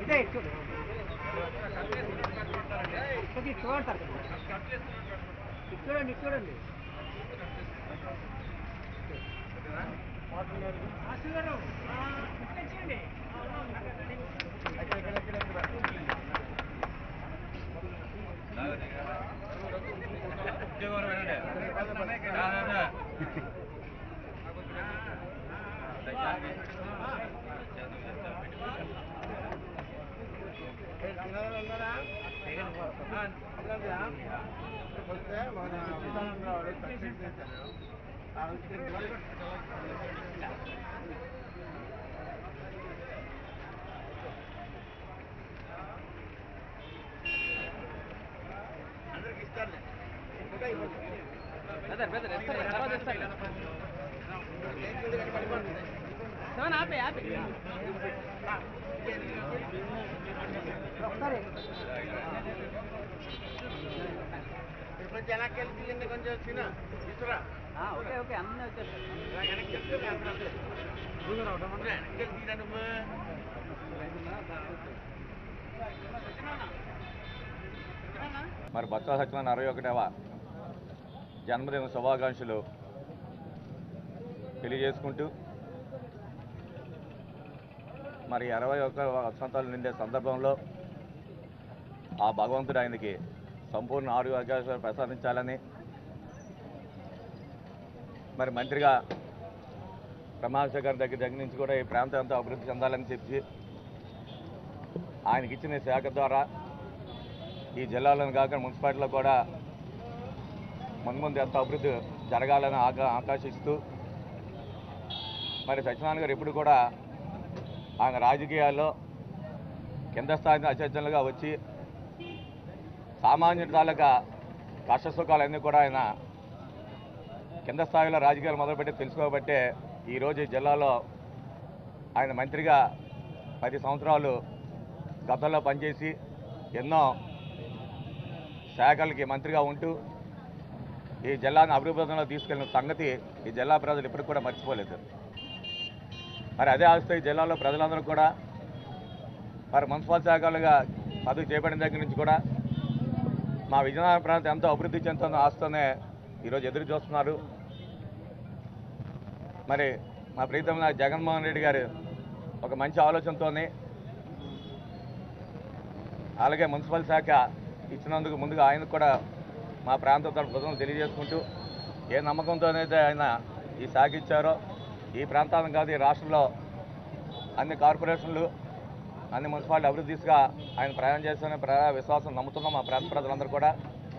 చూడండి ఓకే అన్నీ మరి బొత్స సత్యనారాయణ 61వ జన్మదిన శుభాకాంక్షలు తెలియజేసుకుంటూ మరి 61 వసంతాలు నిండే సందర్భంలో ఆ భగవంతుడు ఆయనకి సంపూర్ణ ఆరోగ్యాలు ప్రసాదించాలని మరి మంత్రిగా ప్రమాదశేఖర్ దగ్గర నుంచి కూడా ఈ ప్రాంతం అంతా అభివృద్ధి చెందాలని చెప్పి ఆయనకి ఇచ్చిన శాఖ ద్వారా ఈ జిల్లాలోని కాక మున్సిపాలిటీలో కూడా ముందు ఎంత అభివృద్ధి జరగాలని ఆకాశిస్తూ మరి సత్యనారాయణ గారు ఎప్పుడు కూడా ఆయన రాజకీయాల్లో కింద స్థాయి అత్యర్థులుగా వచ్చి సామాన్యుడి తాలూకా కష్టసుఖాలన్నీ కూడా ఆయన కింద స్థాయిలో రాజకీయాలు మొదలుపెట్టి తెలుసుకోబట్టే ఈరోజు ఈ జిల్లాలో ఆయన మంత్రిగా 10 సంవత్సరాలు గతంలో పనిచేసి ఎన్నో శాఖలకి మంత్రిగా ఉంటూ ఈ జిల్లాను అభివృద్ధిలో తీసుకెళ్లిన సంగతి ఈ జిల్లా ప్రజలు ఇప్పటికి కూడా మర్చిపోలేదు. మరి అదే ఆస్తి ఈ జిల్లాలో ప్రజలందరూ కూడా మరి మున్సిపల్ శాఖలుగా పదవి చేపట్టిన దగ్గర నుంచి కూడా మా విజయనగరం ప్రాంతం ఎంతో అభివృద్ధి చెందుతున్న ఆస్తోనే ఈరోజు ఎదురు చూస్తున్నారు. మరి మా ప్రీతమైన జగన్మోహన్ రెడ్డి గారు ఒక మంచి ఆలోచనతోనే అలాగే మున్సిపల్ శాఖ ఇచ్చినందుకు ముందుగా ఆయనకు కూడా మా ప్రాంతం తరఫున కృతజ్ఞతలు తెలియజేసుకుంటూ ఏ నమ్మకంతోనైతే ఆయన ఈ శాఖ ఇచ్చారో ఈ ప్రాంతాలను కాదు ఈ రాష్ట్రంలో అన్ని కార్పొరేషన్లు అన్ని మున్సిపాలిటీ అభివృద్ధి దిశగా ఆయన ప్రయాణం చేస్తారనే విశ్వాసం నమ్ముతున్నాం మా ప్రాంత ప్రజలందరూ కూడా.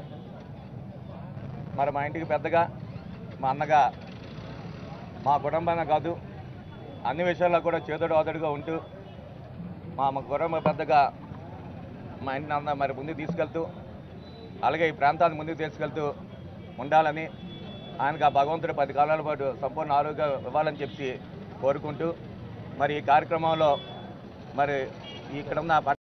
మరి మా ఇంటికి పెద్దగా మా అన్నగా మా కుటుంబాన్ని కాదు అన్ని విషయాల్లో కూడా చేదోడు ఆదోడుగా ఉంటూ మా కుటుంబ పెద్దగా మా ఇంటిని అంతా మరి ముందుకు తీసుకెళ్తూ అలాగే ఈ ప్రాంతాన్ని ముందుకు తీసుకెళ్తూ ఉండాలని ఆయనకు ఆ భగవంతుడు 10 కాలాల పాటు సంపూర్ణ ఆరోగ్యం ఇవ్వాలని చెప్పి కోరుకుంటూ మరి ఈ కార్యక్రమంలో మరి ఇక్కడున్న